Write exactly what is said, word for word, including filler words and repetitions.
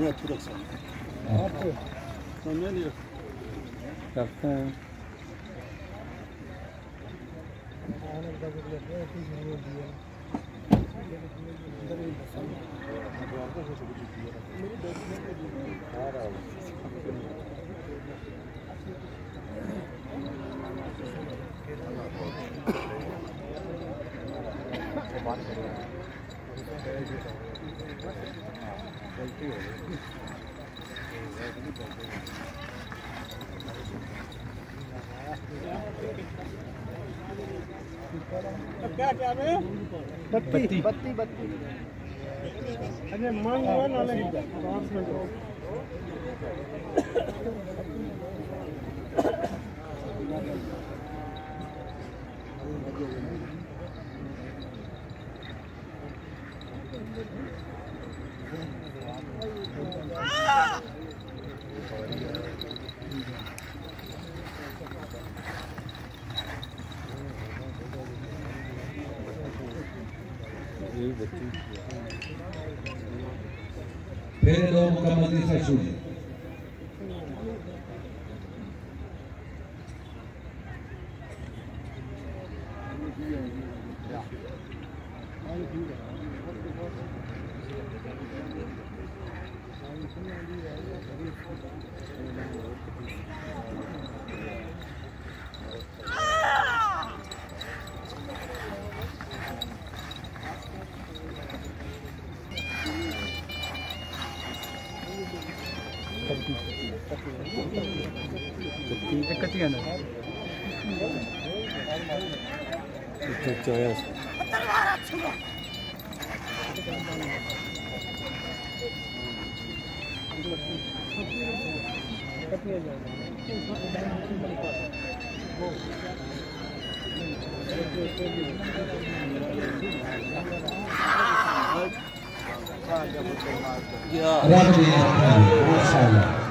मैं तू रख सकता हूँ तो मैं नहीं रखते हैं। क्या क्या है बत्ती बत्ती बत्ती अरे मांग लो ना ले पाँच मिनट फिर दो मुकम्मल तीसरा शून्य कटिया ना चॉइस रख दिया माशाअल्लाह।